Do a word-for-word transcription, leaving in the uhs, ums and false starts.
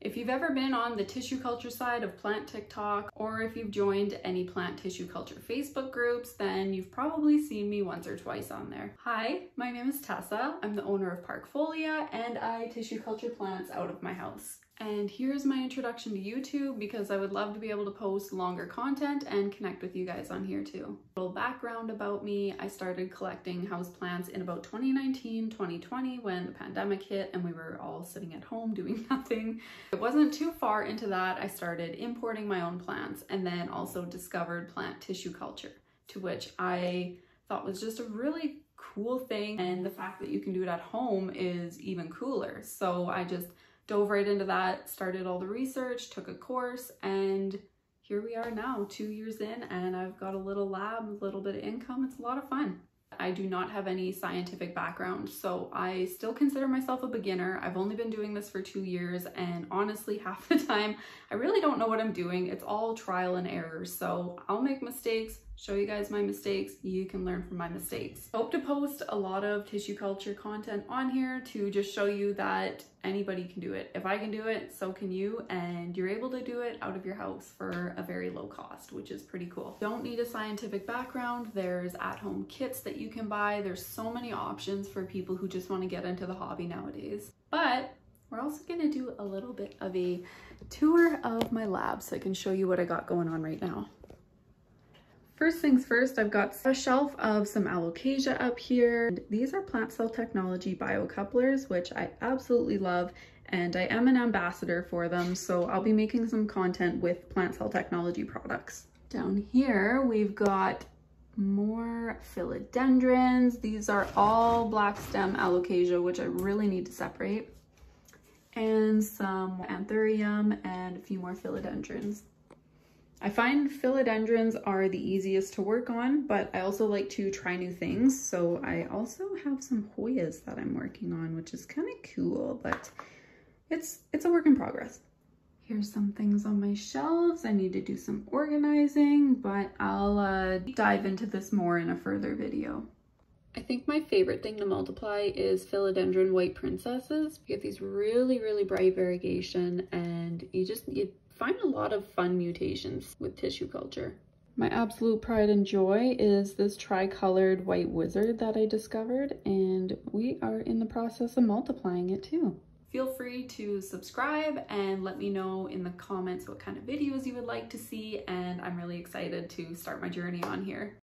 If you've ever been on the tissue culture side of plant TikTok, or if you've joined any plant tissue culture Facebook groups, then you've probably seen me once or twice on there. Hi, my name is Tessa. I'm the owner of ParkFolia, and I tissue culture plants out of my house. And here's my introduction to YouTube, because I would love to be able to post longer content and connect with you guys on here too. A little background about me: I started collecting houseplants in about twenty nineteen, twenty twenty when the pandemic hit and we were all sitting at home doing nothing. It wasn't too far into that I started importing my own plants, and then also discovered plant tissue culture, to which I thought was just a really cool thing, and the fact that you can do it at home is even cooler. So I just dove right into that, started all the research, took a course, and here we are now, two years in, and I've got a little lab, a little bit of income. It's a lot of fun. I do not have any scientific background, so I still consider myself a beginner. I've only been doing this for two years, and honestly, half the time, I really don't know what I'm doing. It's all trial and error, so I'll make mistakes, show you guys my mistakes. You can learn from my mistakes. I hope to post a lot of tissue culture content on here to just show you that anybody can do it. If I can do it, so can you, and you're able to do it out of your house for a very low cost, which is pretty cool. Don't need a scientific background. There's at-home kits that you can buy. There's so many options for people who just want to get into the hobby nowadays. But we're also gonna do a little bit of a tour of my lab so I can show you what I got going on right now. First things first, I've got a shelf of some alocasia up here. These are plant cell technology biocouplers, which I absolutely love, and I am an ambassador for them, so I'll be making some content with plant cell technology products. Down here, we've got more philodendrons. These are all black stem alocasia, which I really need to separate, and some anthurium and a few more philodendrons. I find philodendrons are the easiest to work on, but I also like to try new things. So I also have some Hoyas that I'm working on, which is kind of cool, but it's it's a work in progress. Here's some things on my shelves. I need to do some organizing, but I'll uh, dive into this more in a further video. I think my favorite thing to multiply is philodendron white princesses. You get these really, really bright variegation, and you just, you find a lot of fun mutations with tissue culture. My absolute pride and joy is this tri-colored white wizard that I discovered, and we are in the process of multiplying it too. Feel free to subscribe and let me know in the comments what kind of videos you would like to see, and I'm really excited to start my journey on here.